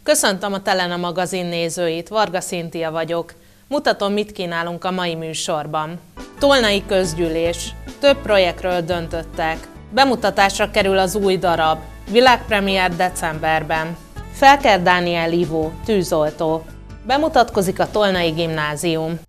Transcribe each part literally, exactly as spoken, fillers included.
Köszöntöm a Telena magazin nézőit, Varga Szintia vagyok. Mutatom, mit kínálunk a mai műsorban. Tolnai közgyűlés. Több projektről döntöttek. Bemutatásra kerül az új darab. Világpremiér decemberben. Felker Dániel ívó, tűzoltó. Bemutatkozik a Tolnai Gimnázium.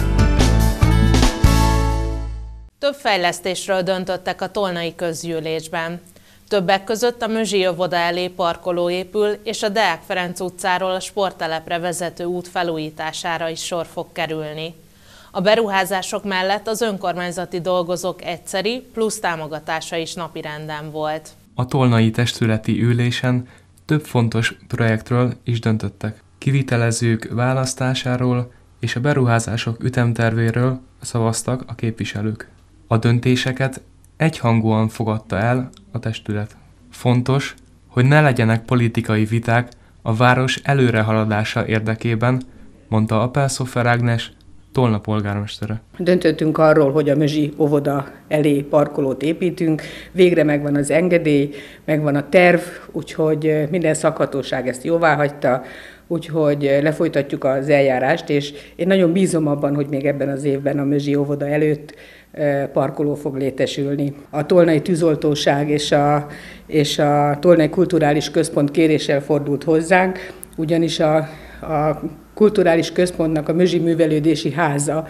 Több fejlesztésről döntöttek a tolnai közgyűlésben. Többek között a Mözsi óvoda elé parkoló épül, és a Deák Ferenc utcáról a sporttelepre vezető út felújítására is sor fog kerülni. A beruházások mellett az önkormányzati dolgozók egyszeri plusz támogatása is napirenden volt. A tolnai testületi ülésen több fontos projektről is döntöttek. Kivitelezők választásáról és a beruházások ütemtervéről szavaztak a képviselők. A döntéseket egyhangúan fogadta el a testület. Fontos, hogy ne legyenek politikai viták a város előrehaladása érdekében, mondta Appelszofer Ágnes, Tolna polgármestere. Döntöttünk arról, hogy a Mözsi óvoda elé parkolót építünk, végre megvan az engedély, megvan a terv, úgyhogy minden szakhatóság ezt jóváhagyta, úgyhogy lefolytatjuk az eljárást, és én nagyon bízom abban, hogy még ebben az évben a Mözsi óvoda előtt parkoló fog létesülni. A Tolnai Tűzoltóság és a, és a Tolnai Kulturális Központ kéréssel fordult hozzánk, ugyanis a, a Kulturális Központnak a Mözsi Művelődési Háza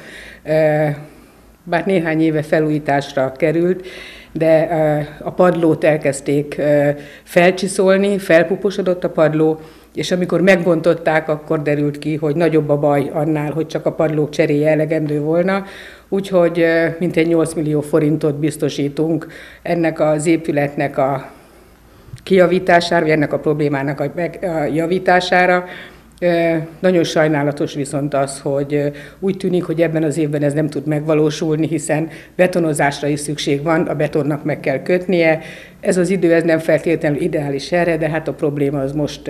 bár néhány éve felújításra került, de a padlót elkezdték felcsiszolni, felpuposodott a padló, és amikor megbontották, akkor derült ki, hogy nagyobb a baj annál, hogy csak a padlók cseréje elegendő volna, úgyhogy mintegy nyolc millió forintot biztosítunk ennek az épületnek a kijavítására, vagy ennek a problémának a javítására. Nagyon sajnálatos viszont az, hogy úgy tűnik, hogy ebben az évben ez nem tud megvalósulni, hiszen betonozásra is szükség van, a betonnak meg kell kötnie. Ez az idő ez nem feltétlenül ideális erre, de hát a probléma az most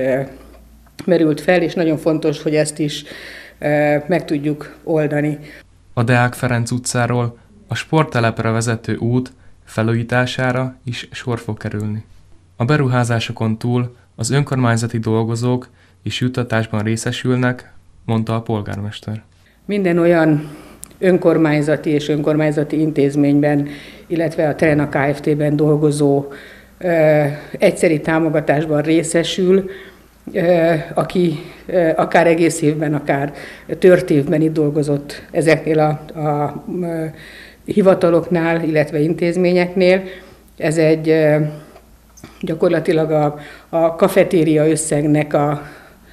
merült fel, és nagyon fontos, hogy ezt is meg tudjuk oldani. A Deák Ferenc utcáról a sporttelepre vezető út felújítására is sor fog kerülni. A beruházásokon túl az önkormányzati dolgozók is juttatásban részesülnek, mondta a polgármester. Minden olyan önkormányzati és önkormányzati intézményben, illetve a Telena Kft-ben dolgozó ö, egyszeri támogatásban részesül, ö, aki ö, akár egész évben, akár tört évben itt dolgozott ezeknél a, a, a hivataloknál, illetve intézményeknél. Ez egy ö, gyakorlatilag a, a kafetéria összegnek a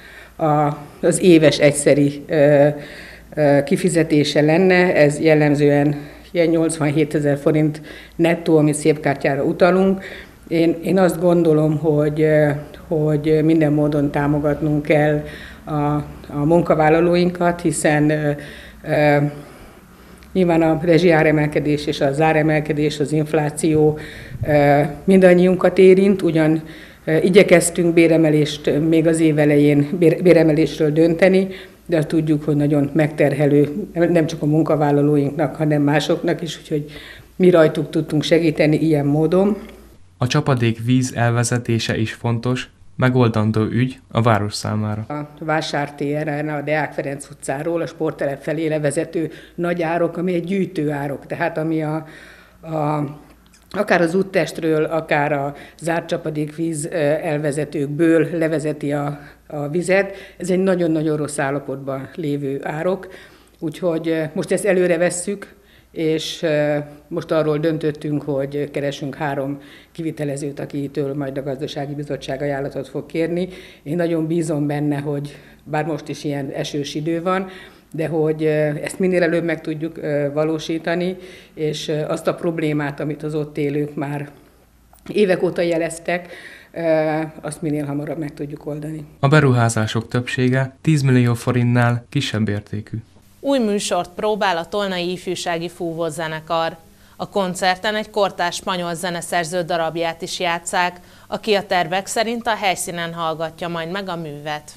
A, az éves egyszeri ö, ö, kifizetése lenne, ez jellemzően ilyen nyolcvanhétezer forint nettó, amit szépkártyára utalunk. Én, én azt gondolom, hogy, hogy minden módon támogatnunk kell a, a munkavállalóinkat, hiszen ö, ö, nyilván a rezsiáremelkedés és az áremelkedés, az infláció ö, mindannyiunkat érint, ugyan igyekeztünk béremelést még az év elején béremelésről dönteni, de azt tudjuk, hogy nagyon megterhelő nem csak a munkavállalóinknak, hanem másoknak is, úgyhogy mi rajtuk tudtunk segíteni ilyen módon. A csapadék víz elvezetése is fontos, megoldandó ügy a város számára. A vásártéren, a Deák Ferenc utcáról a sporttelep felé levezető nagy árok, ami egy gyűjtőárok, tehát ami a, a akár az úttestről, akár a zárt csapadékvíz elvezetőkből levezeti a, a vizet. Ez egy nagyon-nagyon rossz állapotban lévő árok, úgyhogy most ezt előre vesszük, és most arról döntöttünk, hogy keresünk három kivitelezőt, akitől majd a Gazdasági Bizottság ajánlatot fog kérni. Én nagyon bízom benne, hogy bár most is ilyen esős idő van, de hogy ezt minél előbb meg tudjuk valósítani, és azt a problémát, amit az ott élők már évek óta jeleztek, azt minél hamarabb meg tudjuk oldani. A beruházások többsége tíz millió forintnál kisebb értékű. Új műsort próbál a Tolnai Ifjúsági Fúvózenekar. A koncerten egy kortárs spanyol zeneszerző darabját is játsszák, aki a tervek szerint a helyszínen hallgatja majd meg a művet.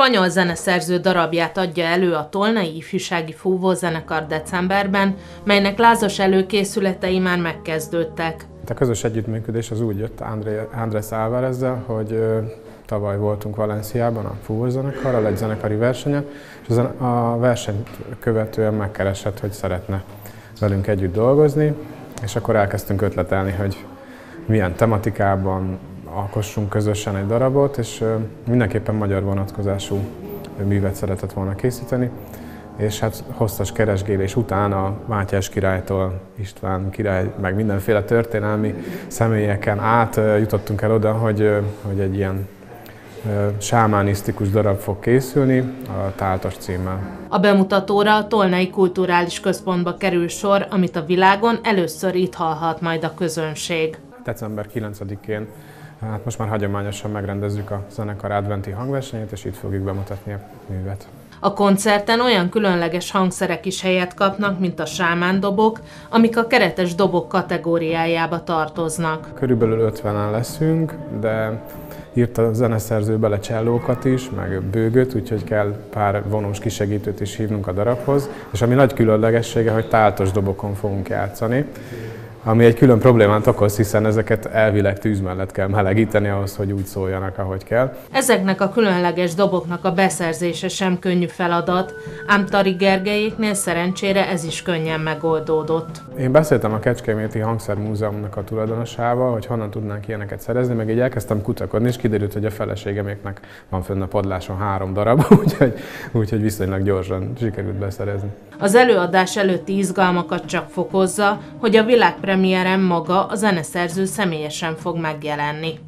spanyol zeneszerző darabját adja elő a Tolnai Ifjúsági Fúvózenekar decemberben, melynek lázas előkészületei már megkezdődtek. A közös együttműködés az úgy jött Andrés Álvarezzel, hogy tavaly voltunk Valenciában a fúvózenekarral egy zenekari versenyen, és a versenyt követően megkeresett, hogy szeretne velünk együtt dolgozni, és akkor elkezdtünk ötletelni, hogy milyen tematikában alkossunk közösen egy darabot, és mindenképpen magyar vonatkozású művet szeretett volna készíteni. És hát hosszas keresgélés után a Mátyás királytól István király, meg mindenféle történelmi személyeken át jutottunk el oda, hogy, hogy egy ilyen sámánisztikus darab fog készülni a Táltos címmel. A bemutatóra a Tolnai Kulturális Központba kerül sor, amit a világon először itt hallhat majd a közönség. december kilencedikén, hát most már hagyományosan megrendezzük a zenekar adventi hangversenyét, és itt fogjuk bemutatni a művet. A koncerten olyan különleges hangszerek is helyet kapnak, mint a sámándobok, amik a keretes dobok kategóriájába tartoznak. Körülbelül ötvenen leszünk, de írt a zeneszerző bele csellókat is, meg bőgöt, úgyhogy kell pár vonós kisegítőt is hívnunk a darabhoz. És ami nagy különlegessége, hogy táltos dobokon fogunk játszani, ami egy külön problémát okoz, hiszen ezeket elvileg tűz mellett kell melegíteni ahhoz, hogy úgy szóljanak, ahogy kell. Ezeknek a különleges doboknak a beszerzése sem könnyű feladat, ám Tari Gergelyéknél szerencsére ez is könnyen megoldódott. Én beszéltem a Kecskeméti Hangszermúzeumnak a tulajdonosával, hogy honnan tudnánk ilyeneket szerezni, meg így elkezdtem kutakodni, és kiderült, hogy a feleségeméknek van fönn a padláson három darab, úgyhogy, úgyhogy viszonylag gyorsan sikerült beszerezni. Az előadás előtti izgalmakat csak fokozza, hogy a világpremiéren maga a zeneszerző személyesen fog megjelenni.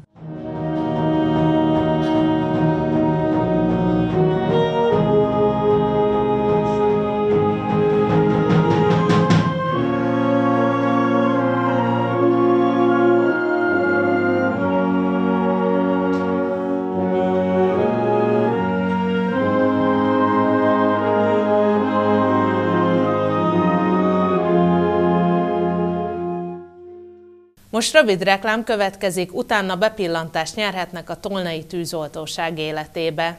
Most rövid reklám következik, utána bepillantást nyerhetnek a tolnai tűzoltóság életébe.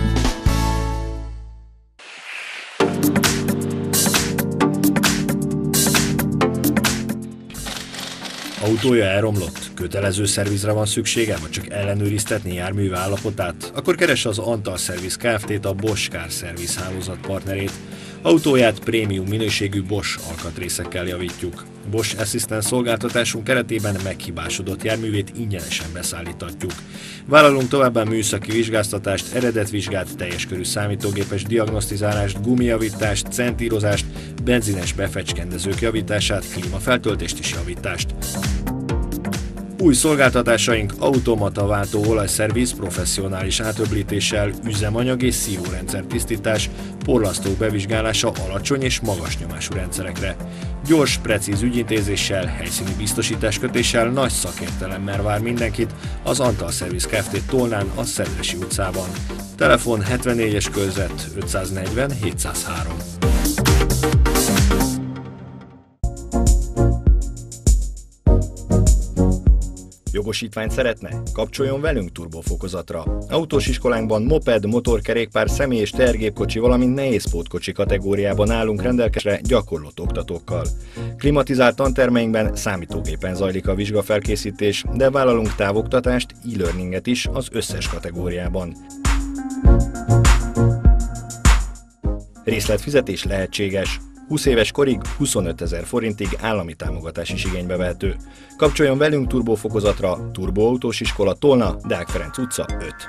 Autója elromlott? Kötelező szervizre van szüksége, vagy csak ellenőriztetni járműve állapotát? Akkor keresse az Antal Service Kft-t, a Bosch Car Service hálózat partnerét. Autóját prémium minőségű Bosch alkatrészekkel javítjuk. Bosch Assistant szolgáltatásunk keretében meghibásodott járművét ingyenesen beszállítatjuk. Vállalunk továbbá műszaki vizsgáztatást, eredetvizsgát, teljes körű számítógépes diagnosztizálást, gumijavítást, centírozást, benzines befecskendezők javítását, klímafeltöltést és javítást. Új szolgáltatásaink automata váltó olajszerviz professzionális átöblítéssel, üzemanyag és szívórendszer tisztítás, porlasztók bevizsgálása alacsony és magas nyomású rendszerekre. Gyors, precíz ügyintézéssel, helyszíni biztosításkötéssel, nagy szakértelemmel vár mindenkit az Antal Service Kft. Tolnán, a Szedresi utcában. Telefon hetvennégyes körzet ötszáznegyven hétszázhárom. Jogosítványt szeretne? Kapcsoljon velünk turbofokozatra. Autós iskolánkban moped, motorkerékpár, személy- és tehergépkocsi, valamint nehézpótkocsi kategóriában állunk rendelkezésre gyakorlott oktatókkal. Klimatizált tantermeinkben számítógépen zajlik a vizsgafelkészítés, de vállalunk távoktatást, e-learninget is az összes kategóriában. Részletfizetés lehetséges. húsz éves korig huszonötezer forintig állami támogatás is igénybe vehető. Kapcsoljon velünk turbofokozatra, Turboautós Iskola Tolna, Deák Ferenc utca öt.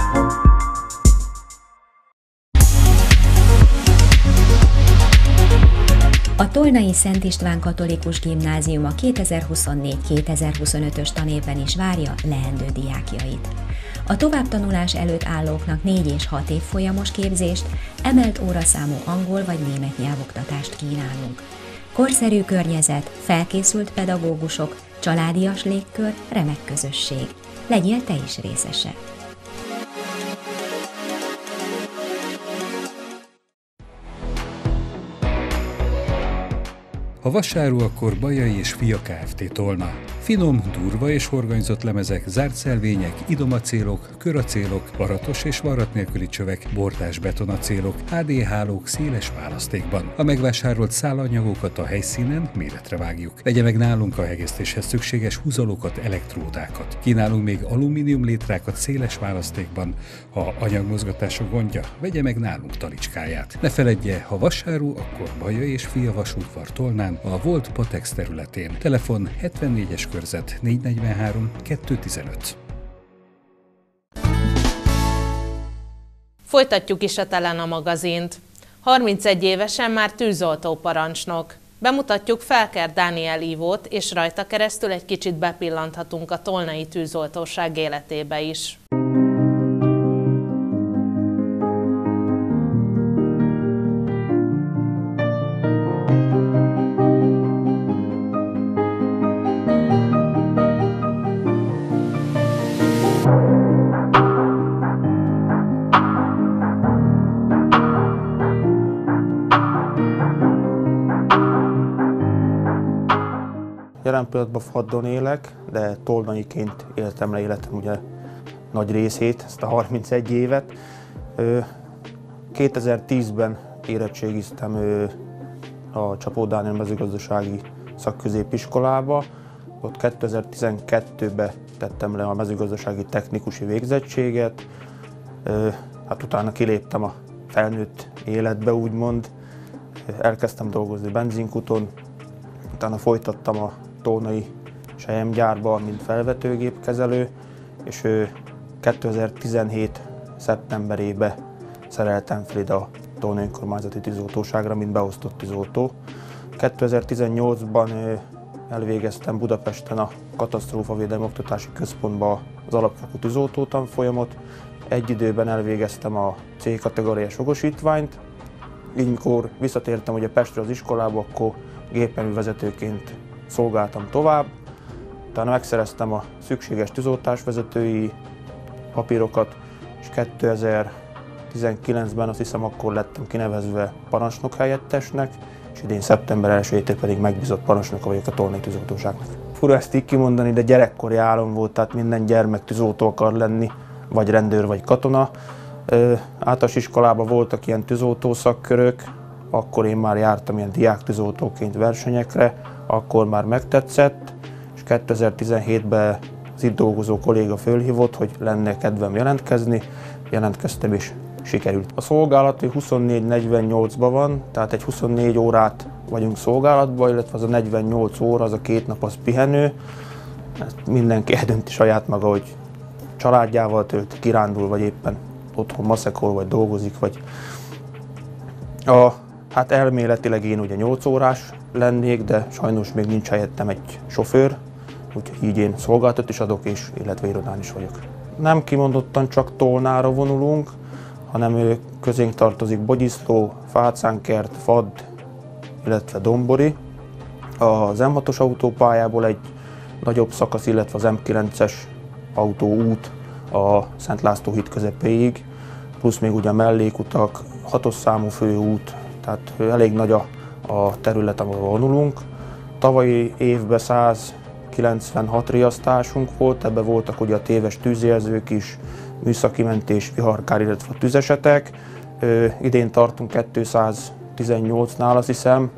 A Tolnai Szent István Katolikus Gimnázium a kétezer-huszonnégy kétezer-huszonötös tanévben is várja leendő diákjait. A továbbtanulás előtt állóknak négy és hat év folyamos képzést, emelt óraszámú angol vagy német nyelvoktatást kínálunk. Korszerű környezet, felkészült pedagógusok, családias légkör, remek közösség. Legyél te is részese! Ha vasáró, akkor Bajai és Fia Kft. Tolna. Finom, durva és horgonyzott lemezek, zárt szelvények, idomacélok, köracélok, varatos és varrat nélküli csövek, bordás betonacélok, há dé hálók széles választékban. A megvásárolt szálanyagokat a helyszínen méretre vágjuk. Vegye meg nálunk a hegesztéshez szükséges húzalókat, elektródákat. Kínálunk még alumínium létrákat széles választékban. Ha anyagmozgatása gondja, vegye meg nálunk talicskáját. Ne feledje, ha vasáru, akkor Bajai és Fia vasútvar Tolnán, a volt Patex területén. Telefon hetvennégyes körzet négyszáznegyvenhárom kettőszáztizenöt. Folytatjuk is a Telena magazint. harmincegy évesen már tűzoltó parancsnok. Bemutatjuk Felker Dániel Ivót, és rajta keresztül egy kicsit bepillanthatunk a tolnai tűzoltóság életébe is. Jelen pillanatban Faddon élek, de tolnaiként éltem le életem ugye nagy részét, ezt a harmincegy évet. kétezer-tízben érettségiztem a Csapó Dániel mezőgazdasági szakközépiskolába. Ott kétezer-tizenkettőben tettem le a mezőgazdasági technikusi végzettséget. Hát utána kiléptem a felnőtt életbe, úgymond. Elkezdtem dolgozni benzinkuton, utána folytattam a tolnai selyemgyárba, mint felvetőgépkezelő, és kétezer-tizenhét szeptemberében szereltem fel ide a Tolnai Önkormányzati Tűzoltóságra, mint beosztott tűzoltó. kétezer-tizennyolcban elvégeztem Budapesten a Katasztrófavédelmi Oktatási Központban az alapfokú tűzoltó tanfolyamot. Egy időben elvégeztem a C kategóriás jogosítványt, így mikor visszatértem ugye Pestre az iskolába, akkor gépjárművezetőként szolgáltam tovább. Utána megszereztem a szükséges tűzoltásvezetői papírokat, és kétezer-tizenkilencben azt hiszem akkor lettem kinevezve parancsnok helyettesnek, és idén szeptember elsejétől pedig megbízott parancsnoka vagyok a Tolnai Tűzoltóságnak. Fura ezt így kimondani, de gyerekkori álom volt, tehát minden gyermek tűzoltó akar lenni, vagy rendőr, vagy katona. Általános iskolában voltak ilyen tűzoltó szakkörök, akkor én már jártam ilyen diáktűzoltóként versenyekre, akkor már megtetszett, és kétezer-tizenhétben az itt dolgozó kolléga fölhívott, hogy lenne kedvem jelentkezni, jelentkeztem és sikerült. A szolgálat huszonnégy negyvennyolcban van, tehát egy huszonnégy órát vagyunk szolgálatban, illetve az a negyvennyolc óra, az a két nap az pihenő. Ezt mindenki eldönti saját maga, hogy családjával tölt, kirándul, vagy éppen otthon maszekol, vagy dolgozik, vagy a, hát elméletileg én ugye nyolc órás lennék, de sajnos még nincs helyettem egy sofőr, úgyhogy így én szolgáltat is adok, és illetve irodán is vagyok. Nem kimondottan csak Tolnára vonulunk, hanem közénk tartozik Bogyiszló, Fácánkert, Fadd, illetve Dombori. Az em hatos autópályából egy nagyobb szakasz, illetve az em kilences autóút a Szent László híd közepéig, plusz még ugye mellékutak, hatos számú főút, tehát elég nagy a, a terület, ahol vonulunk. Tavalyi évben százkilencvenhat riasztásunk volt, ebben voltak ugye a téves tűzjelzők is, műszaki mentés, viharkár, illetve a tüzesetek. Ö, idén tartunk kétszáztizennyolcnál, azt hiszem.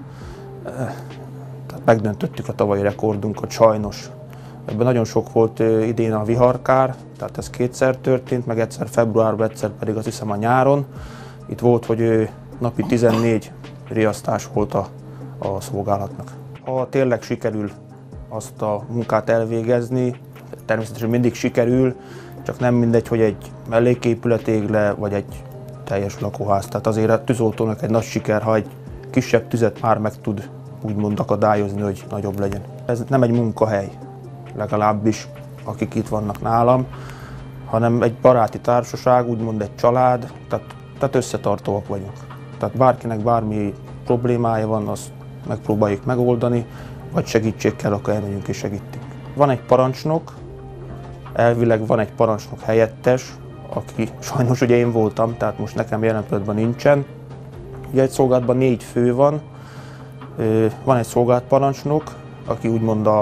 Tehát megdöntöttük a tavalyi rekordunkat sajnos. Ebben nagyon sok volt idén a viharkár, tehát ez kétszer történt, meg egyszer februárban, egyszer pedig azt hiszem a nyáron. Itt volt, hogy napi tizennégy riasztás volt a, a szolgálatnak. Ha tényleg sikerül azt a munkát elvégezni, természetesen mindig sikerül, csak nem mindegy, hogy egy melléképületégle vagy egy teljes lakóház. Tehát azért a tűzoltónak egy nagy siker, ha egy kisebb tüzet már meg tud úgymond akadályozni, hogy nagyobb legyen. Ez nem egy munkahely, legalábbis akik itt vannak nálam, hanem egy baráti társaság, úgymond egy család, tehát, tehát összetartóak vagyunk. Tehát bárkinek bármi problémája van, azt megpróbáljuk megoldani, vagy segítség kell, akkor elmegyünk és segítünk. Van egy parancsnok, elvileg van egy parancsnok helyettes, aki sajnos ugye én voltam, tehát most nekem jelen pillanatban nincsen. Ugye egy szolgálatban négy fő van, van egy szolgálatparancsnok, aki úgymond a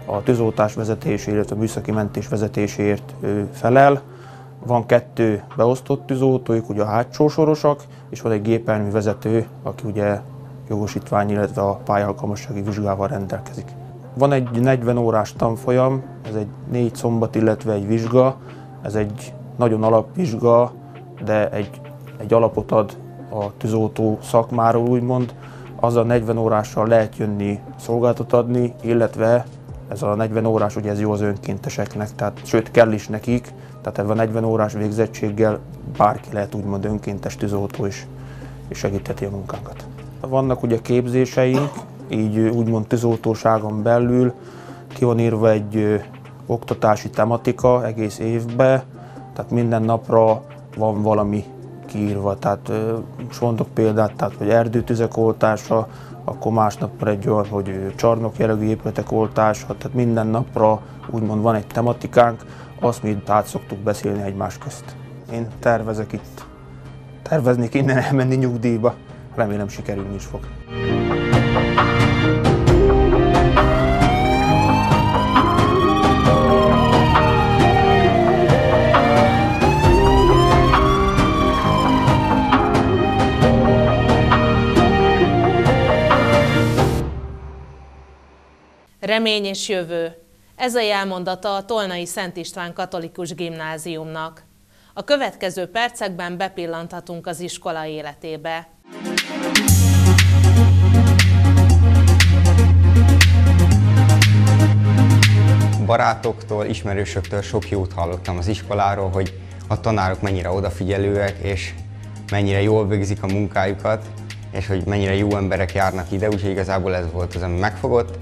a tűzoltás vezetéséért, illetve a műszaki mentés vezetéséért felel. Van kettő beosztott tűzoltójuk, ugye a hátsó sorosak, és van egy gépjármű vezető, aki ugye jogosítvány, illetve a pályalkalmassági vizsgával rendelkezik. Van egy negyven órás tanfolyam, ez egy négy szombat, illetve egy vizsga. Ez egy nagyon alapvizsga, de egy, egy alapot ad a tűzoltó szakmáról, úgymond. Azzal negyven órással lehet jönni szolgáltat adni, illetve ez a negyven órás, ugye ez jó az önkénteseknek, tehát, sőt kell is nekik, tehát ebben a negyven órás végzettséggel bárki lehet úgymond önkéntes tűzoltó is, és segítheti a munkánkat. Vannak ugye képzéseink, így úgymond tűzoltóságon belül, ki van írva egy ö, oktatási tematika egész évben, tehát minden napra van valami kiírva, tehát ö, most mondok példát, tehát hogy erdőtüzek oltása, akkor másnapra egy olyan, hogy csarnokjellegű épületek oltása, tehát minden napra úgymond van egy tematikánk, azt mi át szoktuk beszélni egymás közt. Én tervezek itt, terveznék innen elmenni nyugdíjba, remélem sikerülni is fog. Remény és jövő. Ez a jelmondata a Tolnai Szent István Katolikus Gimnáziumnak. A következő percekben bepillanthatunk az iskola életébe. Barátoktól, ismerősöktől sok jót hallottam az iskoláról, hogy a tanárok mennyire odafigyelőek, és mennyire jól végzik a munkájukat, és hogy mennyire jó emberek járnak ide, úgyhogy igazából ez volt az, ami megfogott.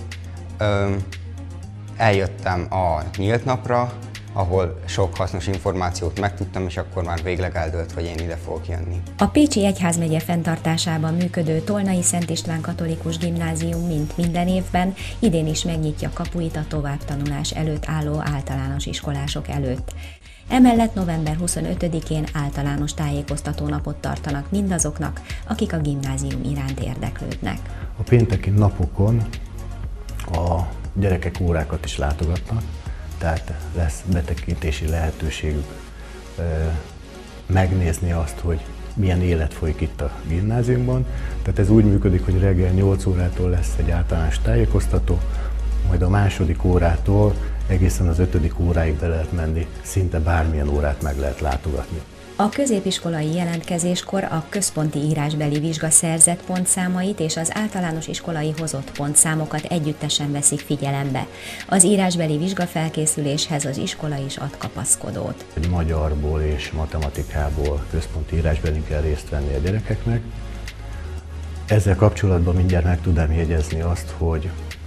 Eljöttem a nyílt napra, ahol sok hasznos információt megtudtam, és akkor már végleg eldőlt, hogy én ide fogok jönni. A Pécsi Egyházmegye fenntartásában működő Tolnai Szent István Katolikus Gimnázium mint minden évben idén is megnyitja kapuit a továbbtanulás előtt álló általános iskolások előtt. Emellett november huszonötödikén általános tájékoztató-napot tartanak mindazoknak, akik a gimnázium iránt érdeklődnek. A pénteki napokon a gyerekek órákat is látogatnak, tehát lesz betekintési lehetőségük megnézni azt, hogy milyen élet folyik itt a gimnáziumban. Tehát ez úgy működik, hogy reggel nyolc órától lesz egy általános tájékoztató, majd a második órától egészen az ötödik óráig be lehet menni, szinte bármilyen órát meg lehet látogatni. A középiskolai jelentkezéskor a központi írásbeli vizsga szerzett pontszámait és az általános iskolai hozott pontszámokat együttesen veszik figyelembe. Az írásbeli vizsgafelkészüléshez az iskola is ad kapaszkodót. Magyarból és matematikából központi írásbelin kell részt venni a gyerekeknek. Ezzel kapcsolatban mindjárt meg tudnám jegyezni azt, hogy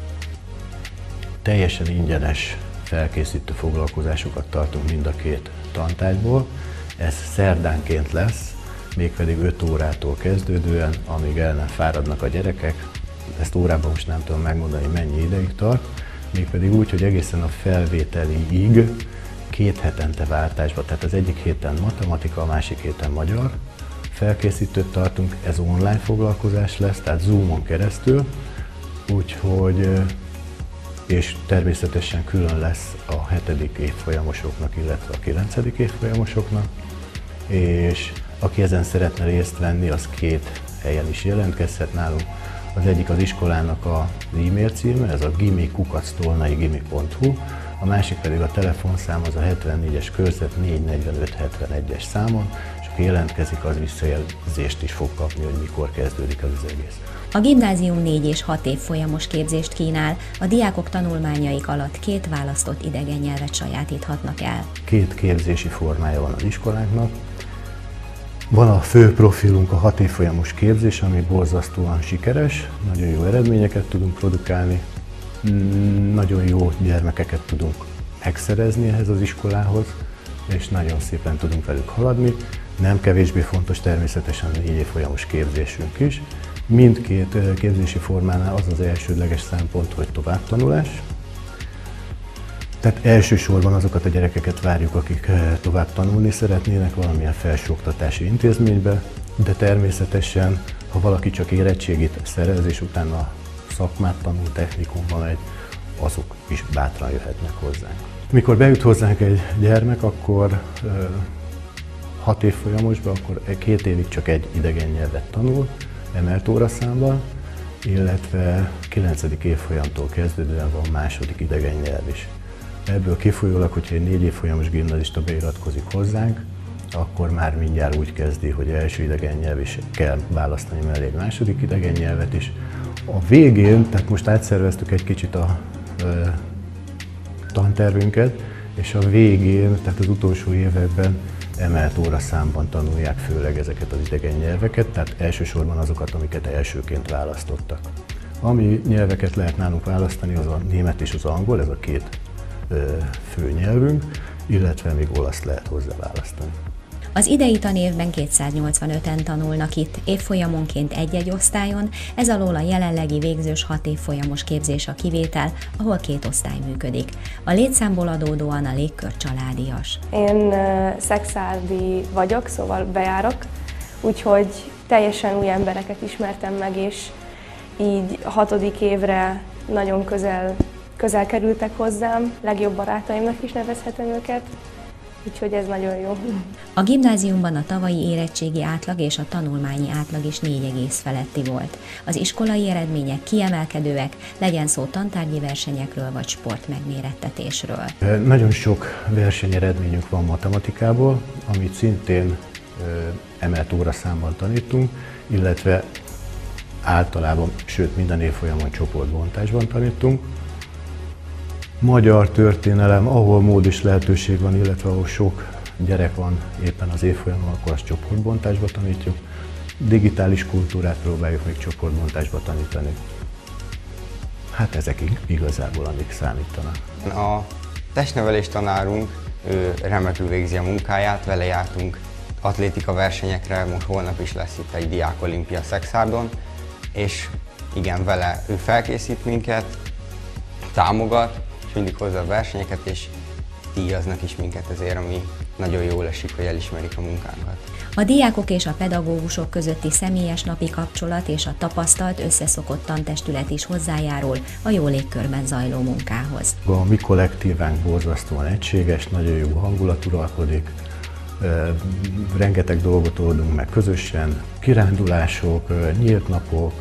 teljesen ingyenes felkészítő foglalkozásokat tartunk mind a két tantárgyból. Ez szerdánként lesz, mégpedig öt órától kezdődően, amíg el nem fáradnak a gyerekek. Ezt órában most nem tudom megmondani, mennyi ideig tart, mégpedig úgy, hogy egészen a felvételiig két hetente váltásban, tehát az egyik héten matematika, a másik héten magyar felkészítőt tartunk, ez online foglalkozás lesz, tehát Zoomon keresztül, úgyhogy és természetesen külön lesz a hetedik évfolyamosoknak, illetve a kilencedik évfolyamosoknak, és aki ezen szeretne részt venni, az két helyen is jelentkezhet nálunk. Az egyik az iskolának az e-mail címe, ez a gimi kukac tolnai gimi pont hu, a másik pedig a telefonszám, az a hetvennégyes körzet négyszáznegyvenöt hetvenegyes számon, és aki jelentkezik, az visszajelzést is fog kapni, hogy mikor kezdődik ez az egész. A gimnázium négy és hat évfolyamos képzést kínál, a diákok tanulmányaik alatt két választott idegen nyelvet sajátíthatnak el. Két képzési formája van az iskolánknak. Van a fő profilunk, a hat évfolyamos képzés, ami borzasztóan sikeres, nagyon jó eredményeket tudunk produkálni, nagyon jó gyermekeket tudunk megszerezni ehhez az iskolához, és nagyon szépen tudunk velük haladni. Nem kevésbé fontos természetesen a négy évfolyamos képzésünk is. Mindkét képzési formánál az az elsődleges szempont, hogy továbbtanulás. Tehát elsősorban azokat a gyerekeket várjuk, akik tovább tanulni szeretnének valamilyen felsőoktatási intézménybe, de természetesen, ha valaki csak érettségit szerez és utána szakmát tanul, technikumba megy, azok is bátran jöhetnek hozzánk. Mikor bejut hozzánk egy gyermek, akkor hat évfolyamosban, akkor két évig csak egy idegen nyelvet tanul, emelt óraszámban, illetve kilencedik évfolyamtól kezdődően van második idegen nyelv is. Ebből kifolyólag, hogyha egy négy évfolyamos gimnazista beiratkozik hozzánk, akkor már mindjárt úgy kezdi, hogy első idegen nyelv is kell választani mellé egy második idegen nyelvet is. A végén, tehát most átszerveztük egy kicsit a e, tantervünket, és a végén, tehát az utolsó években emelt óraszámban tanulják főleg ezeket az idegen nyelveket, tehát elsősorban azokat, amiket elsőként választottak. Ami nyelveket lehet nálunk választani, az a német és az angol, ez a két ö, fő nyelvünk, illetve még olaszt lehet hozzá választani. Az idei tanévben kétszáznyolcvanöten tanulnak itt, évfolyamonként egy-egy osztályon, ez alól a jelenlegi végzős hat évfolyamos képzés a kivétel, ahol két osztály működik. A létszámból adódóan a légkör családias. Én uh, szexárdi vagyok, szóval bejárok, úgyhogy teljesen új embereket ismertem meg, és így a hatodik évre nagyon közel, közel kerültek hozzám, legjobb barátaimnak is nevezhetem őket. Úgyhogy ez nagyon jó. A gimnáziumban a tavalyi érettségi átlag és a tanulmányi átlag is négy egész feletti volt. Az iskolai eredmények kiemelkedőek, legyen szó tantárgyi versenyekről vagy sportmegmérettetésről. Nagyon sok versenyeredményünk van matematikából, amit szintén emelt óraszámban tanítunk, illetve általában, sőt minden évfolyamon csoportbontásban tanítunk. Magyar történelem, ahol mód és lehetőség van, illetve ahol sok gyerek van éppen az évfolyamon, akkor azt csoportbontásba tanítjuk. Digitális kultúrát próbáljuk még csoportbontásba tanítani. Hát ezek igazából amik számítanak. A testnevelés tanárunk, ő remekül végzi a munkáját, vele jártunk atlétika versenyekre, most holnap is lesz itt egy diákolimpia Szexárdon, és igen, vele ő felkészít minket, támogat, és mindig hozza a versenyeket, és díjaznak is minket ezért, ami nagyon jól esik, hogy elismerik a munkánkat. A diákok és a pedagógusok közötti személyes napi kapcsolat és a tapasztalt összeszokott tantestület is hozzájárul a jó légkörben zajló munkához. A mi kollektívánk borzasztóan egységes, nagyon jó hangulat uralkodik, rengeteg dolgot oldunk meg közösen, kirándulások, nyílt napok,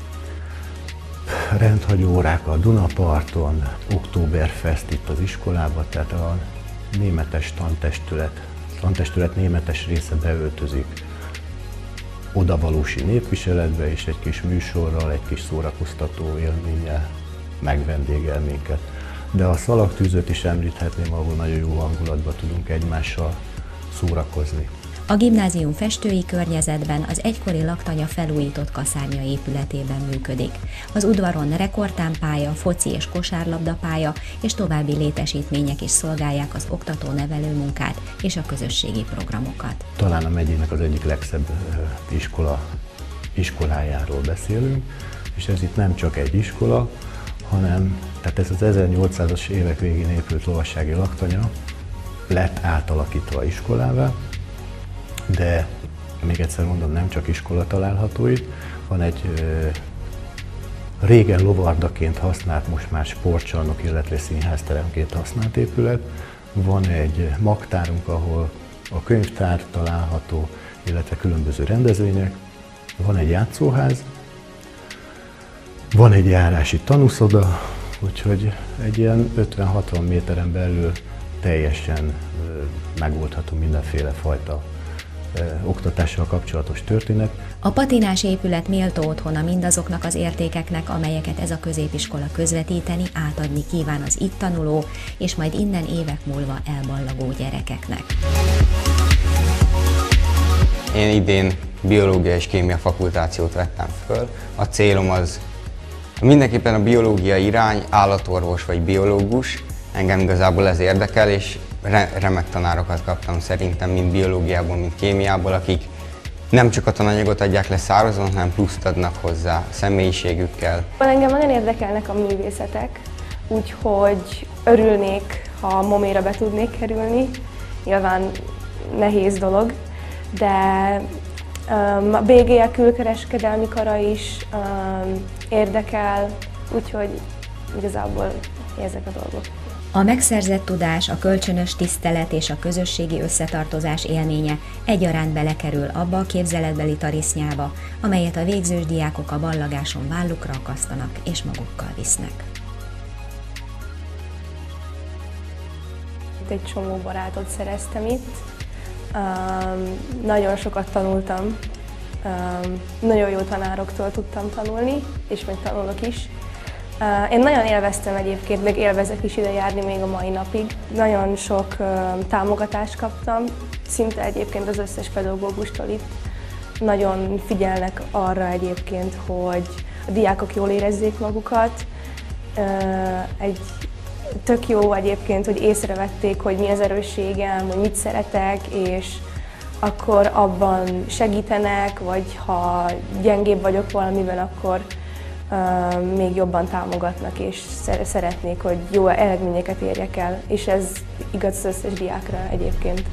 rendhagyó órák a Dunaparton, Oktoberfest itt az iskolában, tehát a németes tantestület, tantestület németes része beöltözik odavalósi népviseletbe, és egy kis műsorral, egy kis szórakoztató élménnyel megvendégel minket. De a szalagtűzöt is említhetném, ahol nagyon jó hangulatban tudunk egymással szórakozni. A gimnázium festői környezetben az egykori laktanya felújított kaszárnya épületében működik. Az udvaron rekordtámpálya, foci és kosárlabdapálya és további létesítmények is szolgálják az oktató-nevelő munkát és a közösségi programokat. Talán a megyének az egyik legszebb iskola, iskolájáról beszélünk, és ez itt nem csak egy iskola, hanem tehát ez az ezernyolcszázas évek végén épült lovassági laktanya lett átalakítva iskolává, de még egyszer mondom, nem csak iskola található itt, van egy ö, régen lovardaként használt, most már sportcsarnok, illetve színházteremként használt épület. Van egy magtárunk, ahol a könyvtár található, illetve különböző rendezvények. Van egy játszóház, van egy járási tanúszoda, úgyhogy egy ilyen ötven-hatvan méteren belül teljesen ö, megoldható mindenféle fajta oktatással kapcsolatos történet. A patinás épület méltó otthona mindazoknak az értékeknek, amelyeket ez a középiskola közvetíteni, átadni kíván az itt tanuló, és majd innen évek múlva elballagó gyerekeknek. Én idén biológia és kémia fakultációt vettem föl. A célom az mindenképpen a biológia irány, állatorvos vagy biológus. Engem igazából ez érdekel, és remek tanárokat kaptam szerintem, mind biológiából, mind kémiából, akik nem csak a tananyagot adják le szárazon, hanem pluszt adnak hozzá a személyiségükkel. Engem nagyon érdekelnek a művészetek, úgyhogy örülnék, ha a moméra be tudnék kerülni. Nyilván nehéz dolog, de um, a bé gé á külkereskedelmi kara is um, érdekel, úgyhogy igazából ezek a dolgok. A megszerzett tudás, a kölcsönös tisztelet és a közösségi összetartozás élménye egyaránt belekerül abba a képzeletbeli tarisznyába, amelyet a végzős diákok a ballagáson vállukra akasztanak és magukkal visznek. Egy csomó barátot szereztem itt, um, nagyon sokat tanultam, um, nagyon jó tanároktól tudtam tanulni, és még tanulok is. Uh, én nagyon élveztem egyébként, meg élvezek is ide járni még a mai napig. Nagyon sok uh, támogatást kaptam, szinte egyébként az összes pedagógustól itt. Nagyon figyelnek arra egyébként, hogy a diákok jól érezzék magukat. Uh, egy tök jó egyébként, hogy észrevették, hogy mi az erősségem, hogy mit szeretek, és akkor abban segítenek, vagy ha gyengébb vagyok valamiben, akkor uh, még jobban támogatnak, és szeretnék, hogy jó eredményeket érjek el, és ez igaz az összes diákra egyébként.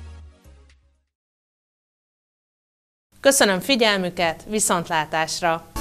Köszönöm figyelmüket, viszontlátásra!